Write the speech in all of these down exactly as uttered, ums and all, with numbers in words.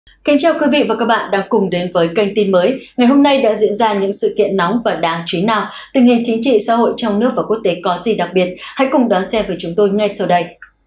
Kính chào quý vị và các bạn đang cùng đến với kênh tin mới. Ngày hôm nay đã diễn ra những sự kiện nóng và đáng chú ý nào? Tình hình chính trị xã hội trong nước và quốc tế có gì đặc biệt? Hãy cùng đón xem với chúng tôi ngay sau đây.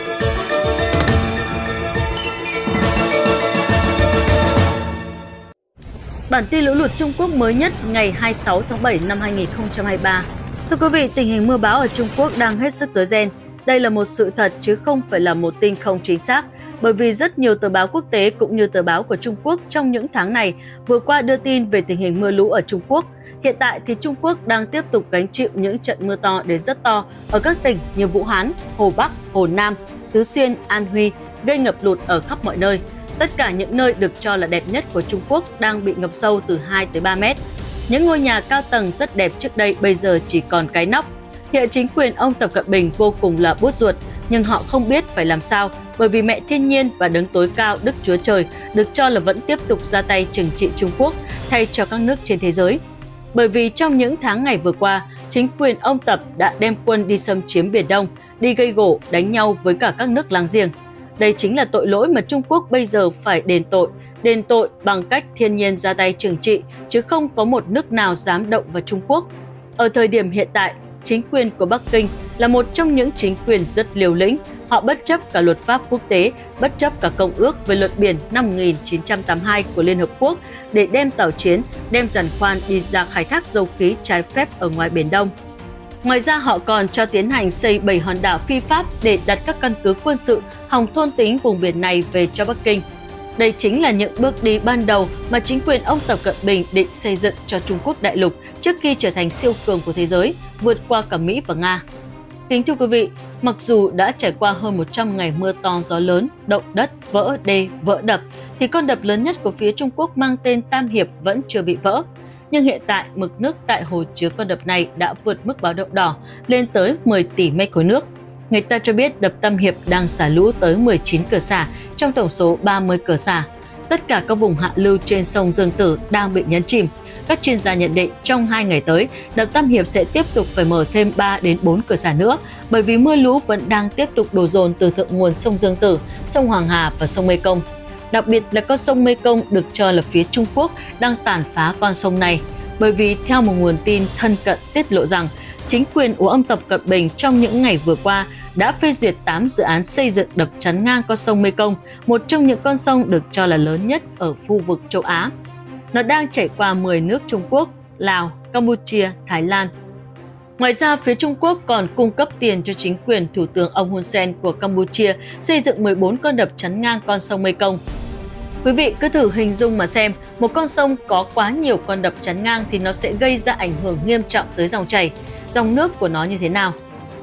Bản tin lũ lụt Trung Quốc mới nhất ngày hai mươi sáu tháng bảy năm hai nghìn không trăm hai mươi ba. Thưa quý vị, tình hình mưa bão ở Trung Quốc đang hết sức rối ren. Đây là một sự thật chứ không phải là một tin không chính xác. Bởi vì rất nhiều tờ báo quốc tế cũng như tờ báo của Trung Quốc trong những tháng này vừa qua đưa tin về tình hình mưa lũ ở Trung Quốc. Hiện tại thì Trung Quốc đang tiếp tục gánh chịu những trận mưa to đến rất to ở các tỉnh như Vũ Hán, Hồ Bắc, Hồ Nam, Tứ Xuyên, An Huy, gây ngập lụt ở khắp mọi nơi. Tất cả những nơi được cho là đẹp nhất của Trung Quốc đang bị ngập sâu từ hai tới ba mét. Những ngôi nhà cao tầng rất đẹp trước đây bây giờ chỉ còn cái nóc. Hiện chính quyền ông Tập Cận Bình vô cùng là buốt ruột, nhưng họ không biết phải làm sao bởi vì mẹ thiên nhiên và đấng tối cao Đức Chúa Trời được cho là vẫn tiếp tục ra tay trừng trị Trung Quốc thay cho các nước trên thế giới. Bởi vì trong những tháng ngày vừa qua, chính quyền ông Tập đã đem quân đi xâm chiếm Biển Đông, đi gây gổ, đánh nhau với cả các nước láng giềng. Đây chính là tội lỗi mà Trung Quốc bây giờ phải đền tội, đền tội bằng cách thiên nhiên ra tay trừng trị, chứ không có một nước nào dám động vào Trung Quốc. Ở thời điểm hiện tại, chính quyền của Bắc Kinh là một trong những chính quyền rất liều lĩnh. Họ bất chấp cả luật pháp quốc tế, bất chấp cả Công ước về luật biển năm một nghìn chín trăm tám mươi hai của Liên Hợp Quốc để đem tàu chiến, đem giàn khoan đi ra khai thác dầu khí trái phép ở ngoài Biển Đông. Ngoài ra họ còn cho tiến hành xây bảy hòn đảo phi pháp để đặt các căn cứ quân sự hòng thôn tính vùng biển này về cho Bắc Kinh. Đây chính là những bước đi ban đầu mà chính quyền ông Tập Cận Bình định xây dựng cho Trung Quốc đại lục trước khi trở thành siêu cường của thế giới, vượt qua cả Mỹ và Nga. Kính thưa quý vị, mặc dù đã trải qua hơn một trăm ngày mưa to gió lớn, động đất, vỡ đê, vỡ đập, thì con đập lớn nhất của phía Trung Quốc mang tên Tam Hiệp vẫn chưa bị vỡ. Nhưng hiện tại, mực nước tại hồ chứa con đập này đã vượt mức báo động đỏ lên tới mười tỷ mét khối nước. Người ta cho biết đập Tam Hiệp đang xả lũ tới mười chín cửa xả trong tổng số ba mươi cửa xả. Tất cả các vùng hạ lưu trên sông Dương Tử đang bị nhấn chìm. Các chuyên gia nhận định trong hai ngày tới, đập Tam Hiệp sẽ tiếp tục phải mở thêm ba đến bốn cửa xả nữa bởi vì mưa lũ vẫn đang tiếp tục đổ dồn từ thượng nguồn sông Dương Tử, sông Hoàng Hà và sông Mekong. Đặc biệt là con sông Mekong được cho là phía Trung Quốc đang tàn phá con sông này, bởi vì theo một nguồn tin thân cận tiết lộ rằng chính quyền của ông Tập Cận Bình trong những ngày vừa qua đã phê duyệt tám dự án xây dựng đập chắn ngang con sông Mekong, một trong những con sông được cho là lớn nhất ở khu vực châu Á. Nó đang chảy qua mười nước Trung Quốc, Lào, Campuchia, Thái Lan. Ngoài ra, phía Trung Quốc còn cung cấp tiền cho chính quyền Thủ tướng ông Hun Sen của Campuchia xây dựng mười bốn con đập chắn ngang con sông Mekong. Quý vị cứ thử hình dung mà xem, một con sông có quá nhiều con đập chắn ngang thì nó sẽ gây ra ảnh hưởng nghiêm trọng tới dòng chảy, dòng nước của nó như thế nào.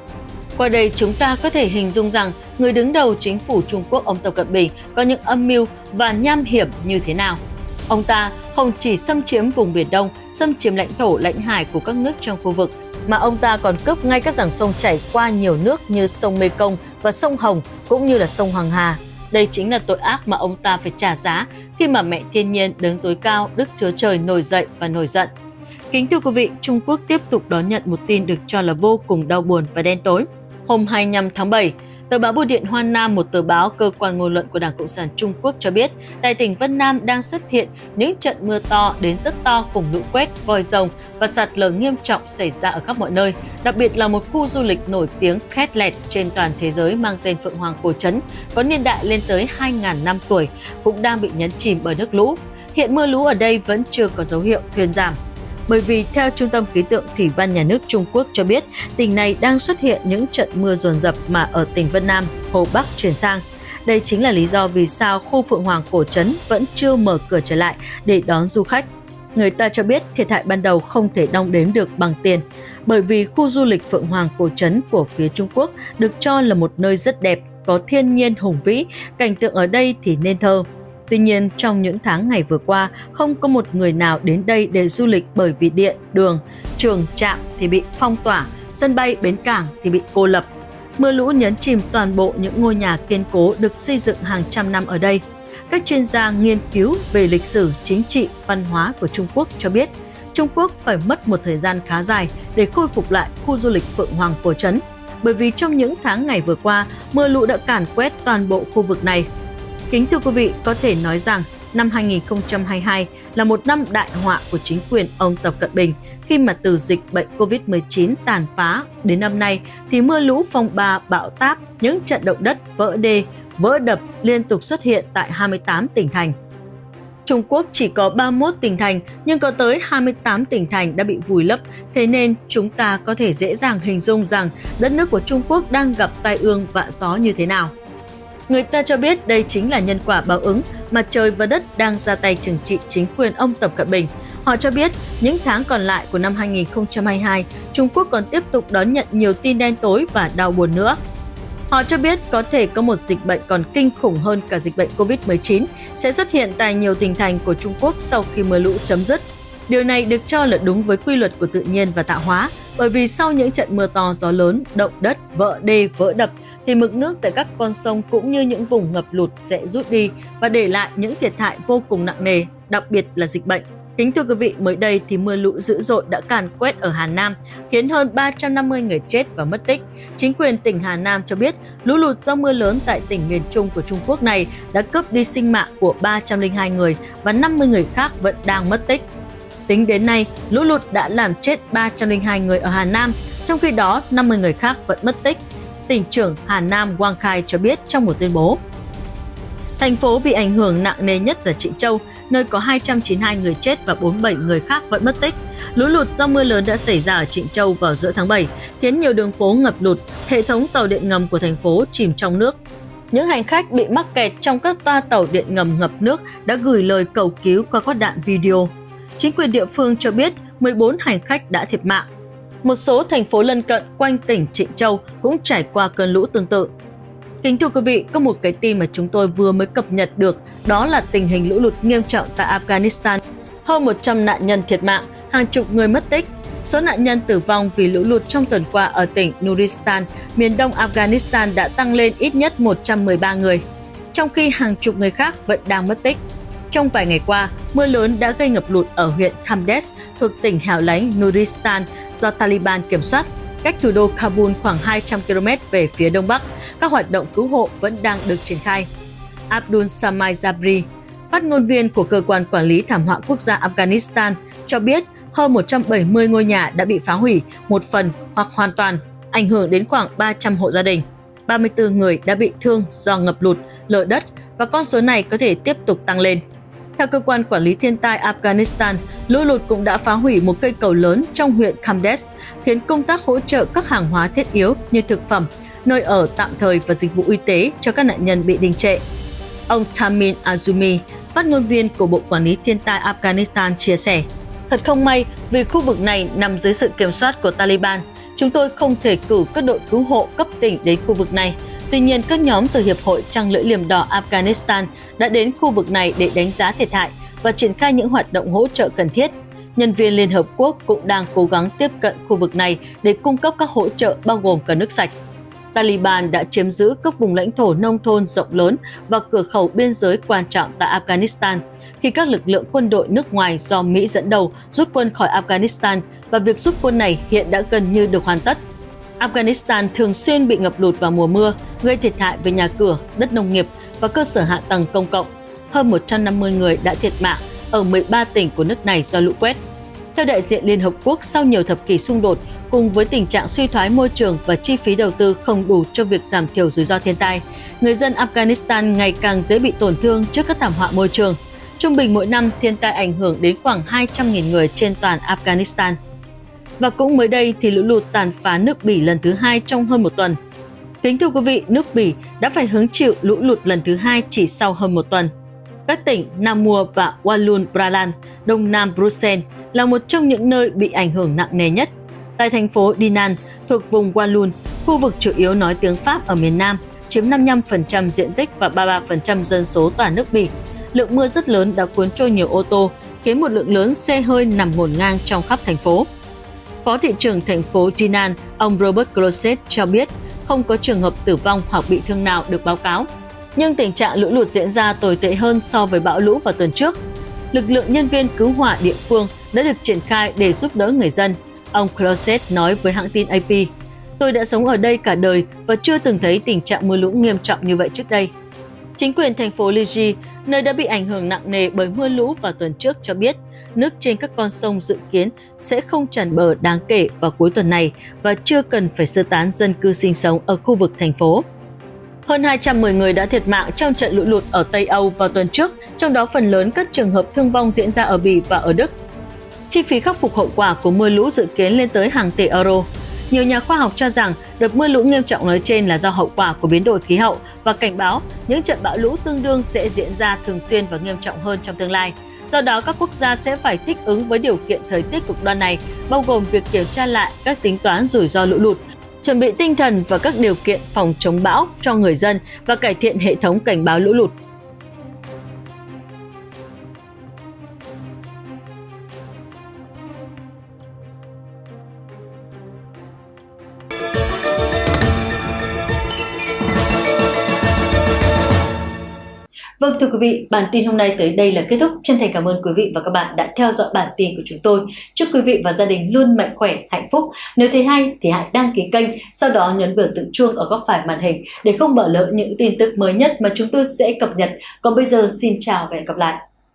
Qua đây chúng ta có thể hình dung rằng người đứng đầu chính phủ Trung Quốc ông Tập Cận Bình có những âm mưu và nham hiểm như thế nào. Ông ta không chỉ xâm chiếm vùng Biển Đông, xâm chiếm lãnh thổ lãnh hải của các nước trong khu vực, mà ông ta còn cướp ngay các dòng sông chảy qua nhiều nước như sông Mekong và sông Hồng cũng như là sông Hoàng Hà. Đây chính là tội ác mà ông ta phải trả giá khi mà mẹ thiên nhiên đấng tối cao Đức Chúa Trời nổi dậy và nổi giận. Kính thưa quý vị, Trung Quốc tiếp tục đón nhận một tin được cho là vô cùng đau buồn và đen tối. Hôm hai mươi lăm tháng bảy, tờ báo Bưu điện Hoa Nam, một tờ báo cơ quan ngôn luận của Đảng Cộng sản Trung Quốc cho biết, tại tỉnh Vân Nam đang xuất hiện những trận mưa to đến rất to cùng lũ quét, vòi rồng và sạt lở nghiêm trọng xảy ra ở khắp mọi nơi, đặc biệt là một khu du lịch nổi tiếng khét lẹt trên toàn thế giới mang tên Phượng Hoàng Cổ Trấn, có niên đại lên tới hai nghìn năm tuổi, cũng đang bị nhấn chìm bởi nước lũ. Hiện mưa lũ ở đây vẫn chưa có dấu hiệu thuyên giảm. Bởi vì theo Trung tâm Khí tượng Thủy văn Nhà nước Trung Quốc cho biết, tỉnh này đang xuất hiện những trận mưa dồn dập mà ở tỉnh Vân Nam, Hồ Bắc chuyển sang. Đây chính là lý do vì sao khu Phượng Hoàng Cổ Trấn vẫn chưa mở cửa trở lại để đón du khách. Người ta cho biết thiệt hại ban đầu không thể đong đếm được bằng tiền, bởi vì khu du lịch Phượng Hoàng Cổ Trấn của phía Trung Quốc được cho là một nơi rất đẹp, có thiên nhiên hùng vĩ, cảnh tượng ở đây thì nên thơ. Tuy nhiên, trong những tháng ngày vừa qua, không có một người nào đến đây để du lịch bởi vì điện, đường, trường, trạm thì bị phong tỏa, sân bay, bến cảng thì bị cô lập. Mưa lũ nhấn chìm toàn bộ những ngôi nhà kiên cố được xây dựng hàng trăm năm ở đây. Các chuyên gia nghiên cứu về lịch sử, chính trị, văn hóa của Trung Quốc cho biết, Trung Quốc phải mất một thời gian khá dài để khôi phục lại khu du lịch Phượng Hoàng Cổ Trấn, bởi vì trong những tháng ngày vừa qua, mưa lũ đã càn quét toàn bộ khu vực này. Kính thưa quý vị, có thể nói rằng năm hai nghìn không trăm hai mươi hai là một năm đại họa của chính quyền ông Tập Cận Bình khi mà từ dịch bệnh Covid mười chín tàn phá đến năm nay thì mưa lũ, phong ba, bão táp, những trận động đất, vỡ đê, vỡ đập liên tục xuất hiện tại hai mươi tám tỉnh thành. Trung Quốc chỉ có ba mươi mốt tỉnh thành nhưng có tới hai mươi tám tỉnh thành đã bị vùi lấp, thế nên chúng ta có thể dễ dàng hình dung rằng đất nước của Trung Quốc đang gặp tai ương vạ gió như thế nào. Người ta cho biết đây chính là nhân quả báo ứng mà trời và đất đang ra tay trừng trị chính quyền ông Tập Cận Bình. Họ cho biết những tháng còn lại của năm hai nghìn không trăm hai mươi hai, Trung Quốc còn tiếp tục đón nhận nhiều tin đen tối và đau buồn nữa. Họ cho biết có thể có một dịch bệnh còn kinh khủng hơn cả dịch bệnh Covid mười chín sẽ xuất hiện tại nhiều tỉnh thành của Trung Quốc sau khi mưa lũ chấm dứt. Điều này được cho là đúng với quy luật của tự nhiên và tạo hóa, bởi vì sau những trận mưa to, gió lớn, động đất, vỡ đê, vỡ đập, thì mực nước tại các con sông cũng như những vùng ngập lụt sẽ rút đi và để lại những thiệt hại vô cùng nặng nề, đặc biệt là dịch bệnh. Kính thưa quý vị, mới đây thì mưa lũ dữ dội đã càn quét ở Hà Nam, khiến hơn ba trăm năm mươi người chết và mất tích. Chính quyền tỉnh Hà Nam cho biết lũ lụt do mưa lớn tại tỉnh miền Trung của Trung Quốc này đã cướp đi sinh mạng của ba trăm lẻ hai người và năm mươi người khác vẫn đang mất tích. Tính đến nay, lũ lụt đã làm chết ba trăm lẻ hai người ở Hà Nam, trong khi đó năm mươi người khác vẫn mất tích. Tỉnh trưởng Hà Nam Wang Khai cho biết trong một tuyên bố. Thành phố bị ảnh hưởng nặng nề nhất là Trịnh Châu, nơi có hai trăm chín mươi hai người chết và bốn mươi bảy người khác vẫn mất tích. Lũ lụt do mưa lớn đã xảy ra ở Trịnh Châu vào giữa tháng bảy, khiến nhiều đường phố ngập lụt, hệ thống tàu điện ngầm của thành phố chìm trong nước. Những hành khách bị mắc kẹt trong các toa tàu điện ngầm ngập nước đã gửi lời cầu cứu qua các đoạn video. Chính quyền địa phương cho biết mười bốn hành khách đã thiệt mạng. Một số thành phố lân cận quanh tỉnh Trịnh Châu cũng trải qua cơn lũ tương tự. Kính thưa quý vị, có một cái tin mà chúng tôi vừa mới cập nhật được, đó là tình hình lũ lụt nghiêm trọng tại Afghanistan. Hơn một trăm nạn nhân thiệt mạng, hàng chục người mất tích. Số nạn nhân tử vong vì lũ lụt trong tuần qua ở tỉnh Nuristan, miền đông Afghanistan đã tăng lên ít nhất một trăm mười ba người, trong khi hàng chục người khác vẫn đang mất tích. Trong vài ngày qua, mưa lớn đã gây ngập lụt ở huyện Khamdes thuộc tỉnh hẻo lánh Nuristan do Taliban kiểm soát, cách thủ đô Kabul khoảng hai trăm ki lô mét về phía đông bắc. Các hoạt động cứu hộ vẫn đang được triển khai. Abdul Samad Jabri, phát ngôn viên của Cơ quan Quản lý Thảm họa Quốc gia Afghanistan, cho biết hơn một trăm bảy mươi ngôi nhà đã bị phá hủy một phần hoặc hoàn toàn, ảnh hưởng đến khoảng ba trăm hộ gia đình. ba mươi tư người đã bị thương do ngập lụt, lở đất và con số này có thể tiếp tục tăng lên. Theo Cơ quan Quản lý Thiên tai Afghanistan, lũ lụt cũng đã phá hủy một cây cầu lớn trong huyện Khamdes, khiến công tác hỗ trợ các hàng hóa thiết yếu như thực phẩm, nơi ở tạm thời và dịch vụ y tế cho các nạn nhân bị đình trệ. Ông Tamim Azumi, phát ngôn viên của Bộ Quản lý Thiên tai Afghanistan chia sẻ, thật không may vì khu vực này nằm dưới sự kiểm soát của Taliban, chúng tôi không thể cử các đội cứu hộ cấp tỉnh đến khu vực này. Tuy nhiên, các nhóm từ Hiệp hội Trăng lưỡi liềm đỏ Afghanistan đã đến khu vực này để đánh giá thiệt hại và triển khai những hoạt động hỗ trợ cần thiết. Nhân viên Liên Hợp Quốc cũng đang cố gắng tiếp cận khu vực này để cung cấp các hỗ trợ bao gồm cả nước sạch. Taliban đã chiếm giữ các vùng lãnh thổ nông thôn rộng lớn và cửa khẩu biên giới quan trọng tại Afghanistan, khi các lực lượng quân đội nước ngoài do Mỹ dẫn đầu rút quân khỏi Afghanistan và việc rút quân này hiện đã gần như được hoàn tất. Afghanistan thường xuyên bị ngập lụt vào mùa mưa, gây thiệt hại về nhà cửa, đất nông nghiệp và cơ sở hạ tầng công cộng. Hơn một trăm năm mươi người đã thiệt mạng ở mười ba tỉnh của nước này do lũ quét. Theo đại diện Liên Hợp Quốc, sau nhiều thập kỷ xung đột, cùng với tình trạng suy thoái môi trường và chi phí đầu tư không đủ cho việc giảm thiểu rủi ro thiên tai, người dân Afghanistan ngày càng dễ bị tổn thương trước các thảm họa môi trường. Trung bình mỗi năm, thiên tai ảnh hưởng đến khoảng hai trăm nghìn người trên toàn Afghanistan. Và cũng mới đây thì lũ lụt tàn phá nước Bỉ lần thứ hai trong hơn một tuần. Kính thưa quý vị, nước Bỉ đã phải hứng chịu lũ lụt lần thứ hai chỉ sau hơn một tuần. Các tỉnh Namur và Wallon-Braland, đông nam Bruxelles là một trong những nơi bị ảnh hưởng nặng nề nhất. Tại thành phố Dinan, thuộc vùng Wallon, khu vực chủ yếu nói tiếng Pháp ở miền Nam, chiếm năm mươi lăm phần trăm diện tích và ba mươi ba phần trăm dân số toàn nước Bỉ. Lượng mưa rất lớn đã cuốn trôi nhiều ô tô, khiến một lượng lớn xe hơi nằm ngổn ngang trong khắp thành phố. Phó thị trưởng thành phố Dinan, ông Robert Closet cho biết không có trường hợp tử vong hoặc bị thương nào được báo cáo. Nhưng tình trạng lũ lụt diễn ra tồi tệ hơn so với bão lũ vào tuần trước. Lực lượng nhân viên cứu hỏa địa phương đã được triển khai để giúp đỡ người dân. Ông Closet nói với hãng tin a pê, tôi đã sống ở đây cả đời và chưa từng thấy tình trạng mưa lũ nghiêm trọng như vậy trước đây. Chính quyền thành phố Liege, nơi đã bị ảnh hưởng nặng nề bởi mưa lũ vào tuần trước cho biết, nước trên các con sông dự kiến sẽ không tràn bờ đáng kể vào cuối tuần này và chưa cần phải sơ tán dân cư sinh sống ở khu vực thành phố. Hơn hai trăm mười người đã thiệt mạng trong trận lũ lụt ở Tây Âu vào tuần trước, trong đó phần lớn các trường hợp thương vong diễn ra ở Bỉ và ở Đức. Chi phí khắc phục hậu quả của mưa lũ dự kiến lên tới hàng tỷ euro. Nhiều nhà khoa học cho rằng đợt mưa lũ nghiêm trọng nói trên là do hậu quả của biến đổi khí hậu và cảnh báo những trận bão lũ tương đương sẽ diễn ra thường xuyên và nghiêm trọng hơn trong tương lai. Do đó, các quốc gia sẽ phải thích ứng với điều kiện thời tiết cực đoan này, bao gồm việc kiểm tra lại các tính toán rủi ro lũ lụt, chuẩn bị tinh thần và các điều kiện phòng chống bão cho người dân và cải thiện hệ thống cảnh báo lũ lụt. Vâng, thưa quý vị, bản tin hôm nay tới đây là kết thúc. Chân thành cảm ơn quý vị và các bạn đã theo dõi bản tin của chúng tôi. Chúc quý vị và gia đình luôn mạnh khỏe, hạnh phúc. Nếu thấy hay thì hãy đăng ký kênh, sau đó nhấn biểu tượng chuông ở góc phải màn hình để không bỏ lỡ những tin tức mới nhất mà chúng tôi sẽ cập nhật. Còn bây giờ xin chào và hẹn gặp lại.